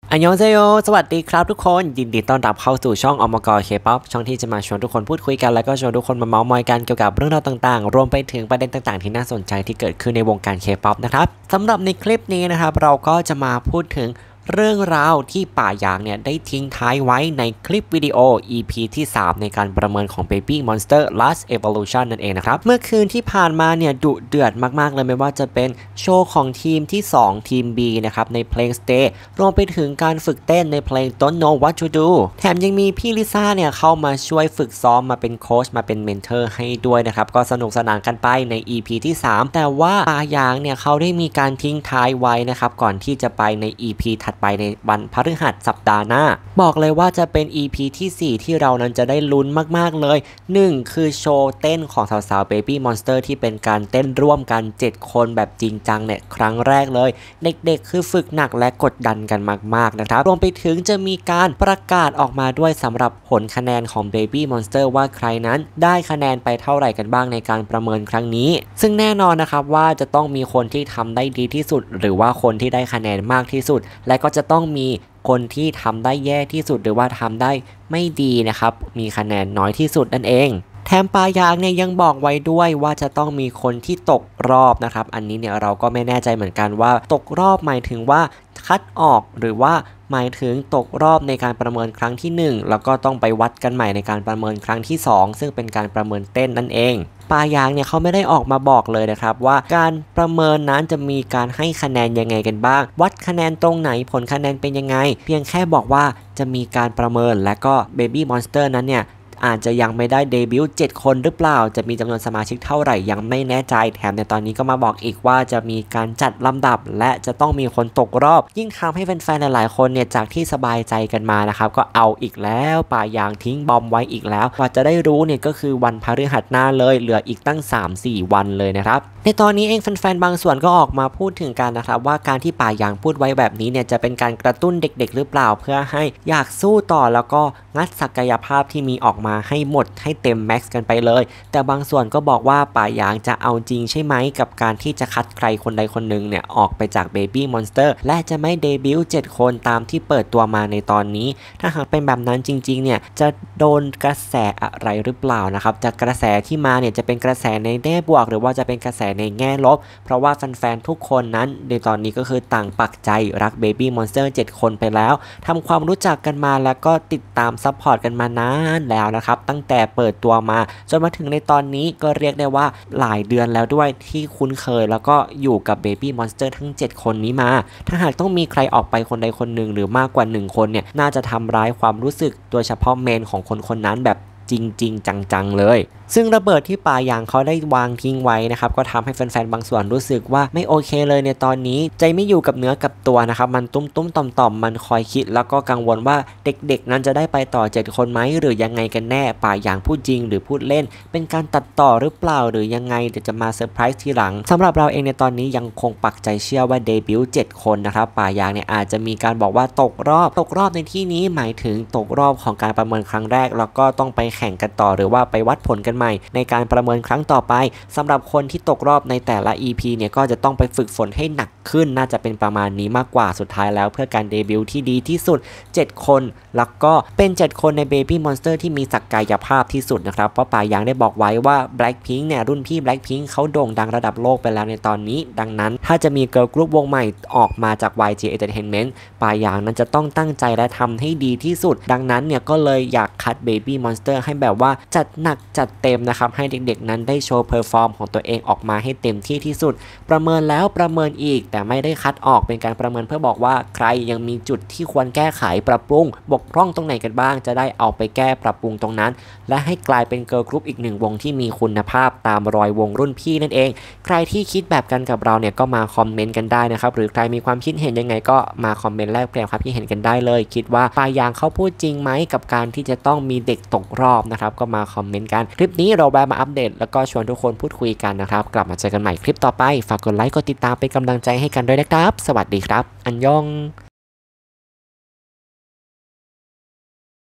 อันยองเซโยสวัสดีครับทุกคนยินดีต้อนรับเข้าสู่ช่องอมกเคป๊อปช่องที่จะมาชวนทุกคนพูดคุยกันแล้วก็ชวนทุกคนมาเมาท์มอยกันเกี่ยวกับเรื่องราวต่างๆรวมไปถึงประเด็นต่างๆที่น่าสนใจที่เกิดขึ้นในวงการเคป๊อปนะครับสำหรับในคลิปนี้นะครับเราก็จะมาพูดถึงเรื่องราวที่ป่ายางเนี่ยได้ทิ้งท้ายไว้ในคลิปวิดีโอ EP ที่ 3 ในการประเมินของ Baby Monster Last Evolution นั่นเองนะครับเมื่อคืนที่ผ่านมาเนี่ยดุเดือดมากๆเลยไม่ว่าจะเป็นโชว์ของทีมที่ 2 ทีม B นะครับในเพลง Stay รวมไปถึงการฝึกเต้นในเพลง Don't Know What to Do แถมยังมีพี่ลิซ่าเนี่ยเข้ามาช่วยฝึกซ้อมมาเป็นโค้ชมาเป็นเมนเทอร์ให้ด้วยนะครับก็สนุกสนานกันไปใน EP ที่ 3 แต่ว่าป่ายางเนี่ยเขาได้มีการทิ้งท้ายไว้นะครับก่อนที่จะไปใน EP ถัดไปในวันพฤหัสสัปดาห์หน้าบอกเลยว่าจะเป็น EP ที่ 4 ที่เรานั้นจะได้ลุ้นมากๆเลย1คือโชว์เต้นของสาวๆ Baby Monster ที่เป็นการเต้นร่วมกัน7คนแบบจริงจังเนี่ยครั้งแรกเลยเด็กๆคือฝึกหนักและกดดันกันมากๆนะครับรวมไปถึงจะมีการประกาศออกมาด้วยสำหรับผลคะแนนของ Baby Monster ว่าใครนั้นได้คะแนนไปเท่าไหร่กันบ้างในการประเมินครั้งนี้ซึ่งแน่นอนนะครับว่าจะต้องมีคนที่ทำได้ดีที่สุดหรือว่าคนที่ได้คะแนนมากที่สุดและก็จะต้องมีคนที่ทำได้แย่ที่สุดหรือว่าทำได้ไม่ดีนะครับมีคะแนนน้อยที่สุดนั่นเองแถมปายางเนี่ยยังบอกไว้ด้วยว่าจะต้องมีคนที่ตกรอบนะครับอันนี้เนี่ยเราก็ไม่แน่ใจเหมือนกันว่าตกรอบหมายถึงว่าคัดออกหรือว่าหมายถึงตกรอบในการประเมินครั้งที่1แล้วก็ต้องไปวัดกันใหม่ในการประเมินครั้งที่2ซึ่งเป็นการประเมินเต้นนั่นเองปายางเนี่ยเขาไม่ได้ออกมาบอกเลยนะครับว่าการประเมินนั้นจะมีการให้คะแนนยังไงกันบ้างวัดคะแนนตรงไหนผลคะแนนเป็นยังไงเพียงแค่บอกว่าจะมีการประเมินและก็ Baby Monster นั้นเนี่ยอาจจะยังไม่ได้เดบิวต์7คนหรือเปล่าจะมีจำนวนสมาชิกเท่าไหร่ยังไม่แน่ใจแถมในตอนนี้ก็มาบอกอีกว่าจะมีการจัดลำดับและจะต้องมีคนตกรอบยิ่งทำให้แฟนๆหลายๆคนเนี่ยจากที่สบายใจกันมานะครับก็เอาอีกแล้วป่ายางทิ้งบอมไว้อีกแล้วกว่าจะได้รู้เนี่ยก็คือวันพฤหัสหน้าเลยเหลืออีกตั้ง 3-4 วันเลยนะครับในตอนนี้เองแฟนๆบางส่วนก็ออกมาพูดถึงกันนะครับว่าการที่ป่ายางพูดไว้แบบนี้เนี่ยจะเป็นการกระตุ้นเด็กๆหรือเปล่าเพื่อให้อยากสู้ต่อแล้วก็งัดศักยภาพที่มีออกมาให้หมดให้เต็มแม็กซ์กันไปเลยแต่บางส่วนก็บอกว่าป่ายางจะเอาจริงใช่ไหมกับการที่จะคัดใครคนใดคนหนึ่งเนี่ยออกไปจาก Baby Monster และจะไม่เดบิวต์7คนตามที่เปิดตัวมาในตอนนี้ถ้าหากเป็นแบบนั้นจริงๆเนี่ยจะโดนกระแสอะไรหรือเปล่านะครับจากกระแสที่มาเนี่ยจะเป็นกระแสในแง่บวกหรือว่าจะเป็นกระแสในแง่ลบเพราะว่าแฟนๆทุกคนนั้นในตอนนี้ก็คือต่างปักใจรัก Baby Monster 7 คนไปแล้วทำความรู้จักกันมาแล้วก็ติดตามซัพพอร์ตกันมานานแล้วนะครับตั้งแต่เปิดตัวมาจนมาถึงในตอนนี้ก็เรียกได้ว่าหลายเดือนแล้วด้วยที่คุ้นเคยแล้วก็อยู่กับ Baby Monster ทั้ง7คนนี้มาถ้าหากต้องมีใครออกไปคนใดคนหนึ่งหรือมากกว่า1คนเนี่ยน่าจะทำร้ายความรู้สึกโดยเฉพาะเมนของคนคนนั้นแบบจริงๆจังๆเลยซึ่งระเบิดที่ป่ายางเขาได้วางทิ้งไว้นะครับก็ทำให้แฟนๆบางส่วนรู้สึกว่าไม่โอเคเลยในตอนนี้ใจไม่อยู่กับเนื้อกับตัวนะครับมันตุ้มๆต่อมๆมันคอยคิดแล้วก็กังวลว่าเด็กๆนั้นจะได้ไปต่อ7คนไหมหรือยังไงกันแน่ป่ายางพูดจริงหรือพูดเล่นเป็นการตัดต่อหรือเปล่าหรือยังไงเดี๋ยวจะมาเซอร์ไพรส์ทีหลังสำหรับเราเองในตอนนี้ยังคงปักใจเชื่อว่าเดบิวต์7คนนะครับป่ายางเนี่ยอาจจะมีการบอกว่าตกรอบในที่นี้หมายถึงตกรอบของการประเมินครั้งแรกแล้วก็ต้องไปแข่งกันต่อหรือว่าไปวัดผลกันใหม่ในการประเมินครั้งต่อไปสำหรับคนที่ตกรอบในแต่ละ EP เนี่ยก็จะต้องไปฝึกฝนให้หนักขึ้นน่าจะเป็นประมาณนี้มากกว่าสุดท้ายแล้วเพื่อการเดบิวต์ที่ดีที่สุด7คนแล้วก็เป็น7คนใน Baby Monster ที่มีศักยภาพที่สุดนะครับเพราะป่ายางได้บอกไว้ว่า Blackpink เนี่ยรุ่นพี่ Blackpink เขาโด่งดังระดับโลกไปแล้วในตอนนี้ดังนั้นถ้าจะมีเกิร์ลกรุ๊ปวงใหม่ออกมาจาก YG Entertainment ป่ายางนั้นจะต้องตั้งใจและทำให้ดีที่สุดดังนั้นเนี่ยก็เลยอยากคัด Baby Monster ให้แบบว่าจัดหนักจัดเต็มนะครับให้เด็กๆนั้นได้โชว์เพอร์ฟอร์มของตัวเองออกมาให้เต็มที่ที่สุดประเมินแล้วประเมินอีกแต่ไม่ได้คัดออกเป็นการประเมินเพื่อบอกว่าใครยังมีจุดที่ควรแก้ไขปรับปรุงบกพร่องตรงไหนกันบ้างจะได้เอาไปแก้ปรับปรุงตรงนั้นและให้กลายเป็นเกิร์ลกรุ๊ปอีก1วงที่มีคุณภาพตามรอยวงรุ่นพี่นั่นเองใครที่คิดแบบกันกับเราเนี่ยก็มาคอมเมนต์กันได้นะครับหรือใครมีความคิดเห็นยังไงก็มาคอมเมนต์แลกเปลี่ยนความคิดเห็นกันได้เลยคิดว่าปายางเขาพูดจริงไหมกับการที่จะต้องมีเด็กตกรอบนะครับก็มาคอมเมนต์กันคลิปนี้เราแวะมาอัปเดตแล้วก็ชวนทุกคนพูดคุยกันนะครับกลับมาเจอกันใหม่คลิปต่อไปฝากกดไลค์กดติดตามเป็นกำลังใจให้กันด้วยนะครับสวัสดีครับอันยอง